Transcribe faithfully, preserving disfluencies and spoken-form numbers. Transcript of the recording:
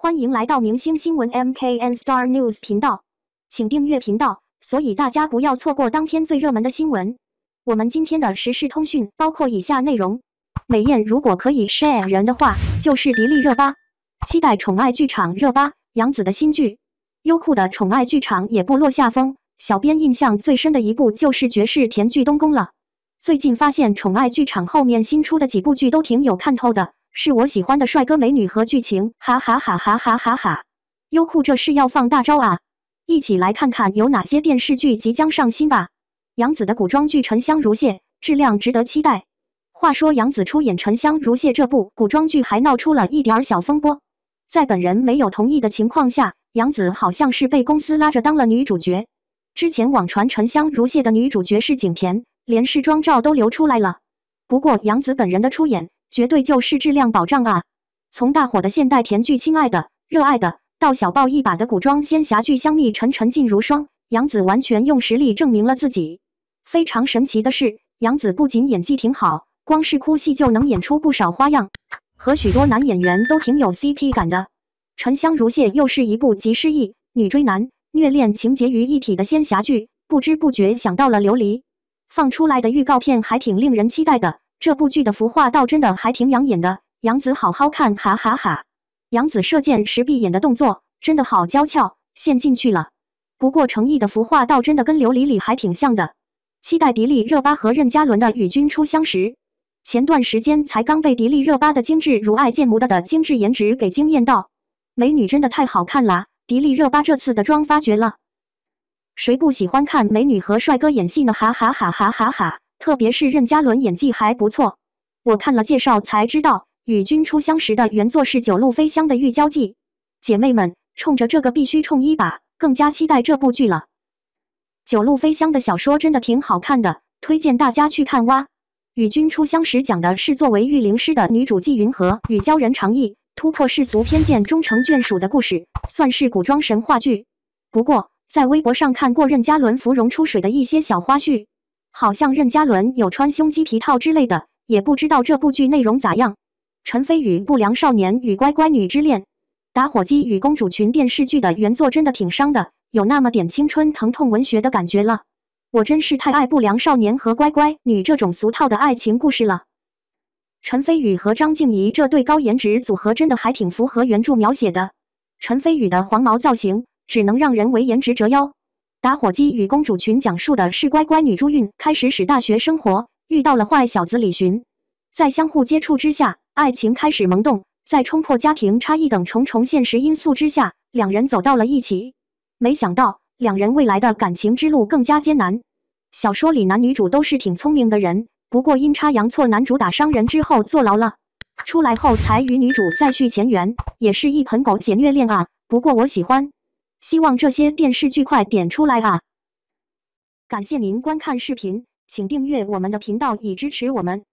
欢迎来到明星新闻 M K N Star News 频道，请订阅频道，所以大家不要错过当天最热门的新闻。我们今天的时事通讯包括以下内容：美艳如果可以 share 人的话，就是迪丽热巴。期待宠爱剧场热巴，杨紫的新剧。优酷的宠爱剧场也不落下风，小编印象最深的一部就是绝世甜剧东宫了。最近发现宠爱剧场后面新出的几部剧都挺有看头的。是我喜欢的帅哥美女和剧情，哈哈哈哈哈哈哈！优酷这是要放大招啊！一起来看看有哪些电视剧即将上新吧。杨紫的古装剧《沉香如屑》质量值得期待。话说杨紫出演《沉香如屑》这部古装剧还闹出了一点小风波，在本人没有同意的情况下，杨紫好像是被公司拉着当了女主角。之前网传《沉香如屑》的女主角是景甜，连试妆照都流出来了。不过杨紫本人的出演绝对就是质量保障啊！从大火的现代甜剧《亲爱的》《热爱的》到小爆一把的古装仙侠剧《香蜜沉沉烬如霜》，杨紫完全用实力证明了自己。非常神奇的是，杨紫不仅演技挺好，光是哭戏就能演出不少花样，和许多男演员都挺有 C P 感的。《沉香如屑》又是一部集失忆、女追男、虐恋情节于一体的仙侠剧，不知不觉想到了琉璃。放出来的预告片还挺令人期待的。这部剧的服化道真的还挺养眼的，杨紫好好看，哈哈哈！杨紫射箭时闭眼的动作真的好娇俏，陷进去了。不过诚意的服化道真的跟琉璃里还挺像的。期待迪丽热巴和任嘉伦的与君初相识。前段时间才刚被迪丽热巴的精致如爱见魔的的精致颜值给惊艳到，美女真的太好看啦！迪丽热巴这次的妆发绝了，谁不喜欢看美女和帅哥演戏呢？哈哈哈哈哈哈！特别是任嘉伦演技还不错，我看了介绍才知道，与君初相识的原作是九路飞香的《玉娇记》。姐妹们，冲着这个必须冲一把，更加期待这部剧了。九路飞香的小说真的挺好看的，推荐大家去看哇。与君初相识讲的是作为御灵师的女主纪云和与鲛人长意突破世俗偏见，终成眷属的故事，算是古装神话剧。不过，在微博上看过任嘉伦芙蓉出水的一些小花絮。好像任嘉伦有穿胸肌皮套之类的，也不知道这部剧内容咋样。陈飞宇《不良少年与乖乖女之恋》，打火机与公主群电视剧的原作真的挺伤的，有那么点青春疼痛文学的感觉了。我真是太爱不良少年和乖乖女这种俗套的爱情故事了。陈飞宇和张婧仪这对高颜值组合真的还挺符合原著描写的。陈飞宇的黄毛造型只能让人为颜值折腰。打火机与公主群讲述的是乖乖女朱韵开始使大学生活，遇到了坏小子李寻，在相互接触之下，爱情开始萌动，在冲破家庭差异等重重现实因素之下，两人走到了一起。没想到，两人未来的感情之路更加艰难。小说里男女主都是挺聪明的人，不过阴差阳错，男主打伤人之后坐牢了，出来后才与女主再续前缘，也是一盆狗血虐恋啊。不过我喜欢。希望这些电视剧快点出来啊！感谢您观看视频，请订阅我们的频道以支持我们。